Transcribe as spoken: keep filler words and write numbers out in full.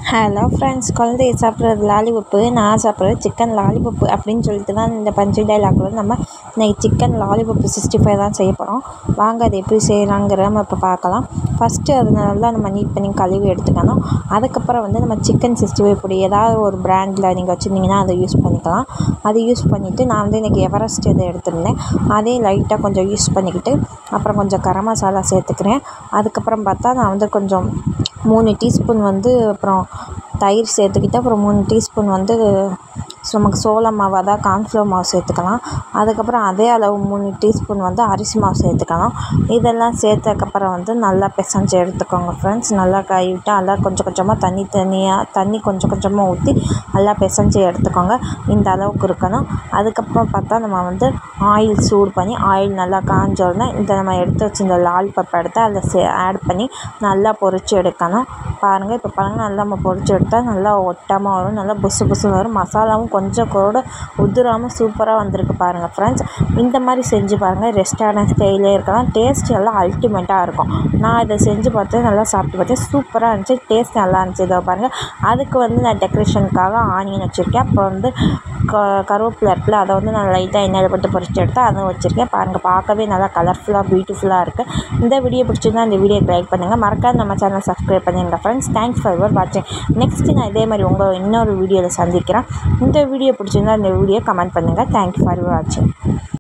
Hello friends, குழந்தைய சாப்பிட்றது lollipop, நான் சாப்பிட்றது சிக்கன் லாலிபப்பு அப்படின்னு சொல்லிட்டு தான் இந்த பஞ்சு டைலாக்ல நம்ம இன்றைக்கி சிக்கன் லாலிபப்பு சிக்ஸ்டி ஃபைவ் தான் செய்ய போகிறோம். வாங்க அது எப்படி செய்யலாங்கிற நம்ம இப்போ பார்க்கலாம். ஃபஸ்ட்டு அது நல்லா நம்ம நீட் பண்ணி கழுவி எடுத்துக்கணும். அதுக்கப்புறம் வந்து நம்ம சிக்கன் சிக்ஸ்டி ஃபைவ் பொடி ஏதாவது ஒரு பிராண்டில் நீங்கள் வச்சுருந்தீங்கன்னா அதை யூஸ் பண்ணிக்கலாம். அதை யூஸ் பண்ணிவிட்டு நான் வந்து இன்றைக்கி எவரெஸ்ட் இதை எடுத்துருந்தேன். அதே லைட்டாக கொஞ்சம் யூஸ் பண்ணிக்கிட்டு அப்புறம் கொஞ்சம் கரம் மசாலா சேர்த்துக்கிறேன். அதுக்கப்புறம் பார்த்தா நான் வந்து கொஞ்சம் மூணு டீஸ்பூன் வந்து அப்புறம் தயிர் சேர்த்துக்கிட்டு அப்புறம் மூணு டீஸ்பூன் வந்து நமக்கு சோள மாவு அதாவது கார்ன்ஃப்ளவர் மாவு சேர்த்துக்கலாம். அதுக்கப்புறம் அதே அளவு மூணு டீஸ்பூன் வந்து அரிசி மாவு சேர்த்துக்கலாம். இதெல்லாம் சேர்த்ததுக்கப்புறம் வந்து நல்லா பிசைஞ்சு எடுத்துக்கோங்க ஃப்ரெண்ட்ஸ். நல்லா கழுவிட்டு நல்லா கொஞ்சம் கொஞ்சமாக தண்ணி தண்ணியாக தண்ணி கொஞ்சம் கொஞ்சமாக ஊற்றி நல்லா பிசைஞ்சு எடுத்துக்கோங்க. இந்த அளவுக்கு இருக்கணும். அதுக்கப்புறம் பார்த்தா நம்ம வந்து ஆயில் சூடு பண்ணி ஆயில் நல்லா காஞ்சோடனே இந்த நம்ம எடுத்து வச்சு இந்த லாலிபப் எடுத்து அதில் சே ஆட் பண்ணி நல்லா பொரித்து எடுக்கணும். பாருங்கள், இப்போ பாருங்கள் நல்லா நம்ம பொரித்து எடுத்தால் நல்லா ஒட்டாமல் வரும், நல்லா புசு புசுன்னு வரும். மசாலாவும் கொஞ்சம் கூட உதிராமல் சூப்பராக வந்திருக்கு பாருங்கள் ஃப்ரெண்ட்ஸ். இந்த மாதிரி செஞ்சு பாருங்கள். ரெஸ்டாரண்ட் ஸ்டைலே இருக்கலாம். டேஸ்ட் நல்லா அல்டிமேட்டாக இருக்கும். நான் இதை செஞ்சு பார்த்து நல்லா சாப்பிட்டு பார்த்தேன். சூப்பராக இருந்துச்சு, டேஸ்ட் நல்லா இருந்துச்சு. இதை பாருங்கள். அதுக்கு வந்து நான் டெக்கரேஷனுக்காக ஆனியன் வச்சுருக்கேன். அப்புறம் வந்து க கருவேப்பிலை இருக்குல்ல, அதை வந்து நான் லைட்டாக எண்ணெயில் போட்டு பொரிச்சு எடுத்து அதுவும் வச்சுருக்கேன். பாருங்கள், பார்க்கவே நல்லா கலர்ஃபுல்லாக பியூட்டிஃபுல்லாக இருக்குது. இந்த வீடியோ பிடிச்சிருந்தா இந்த வீடியோக்கு லைக் பண்ணுங்கள். மறக்காம நம்ம சேனல் சப்ஸ்கிரைப் பண்ணிடுங்க ஃப்ரெண்ட்ஸ். தேங்க்ஸ் ஃபார் யுவர் வாட்சிங். நெக்ஸ்ட்டு நான் இதே மாதிரி உங்கள் இன்னொரு வீடியோவில் சந்திக்கிறேன். இந்த வீடியோ பிடிச்சிருந்தா இந்த வீடியோ கமெண்ட் பண்ணுங்கள். தேங்க்யூ ஃபார் யுவர் வாட்சிங்.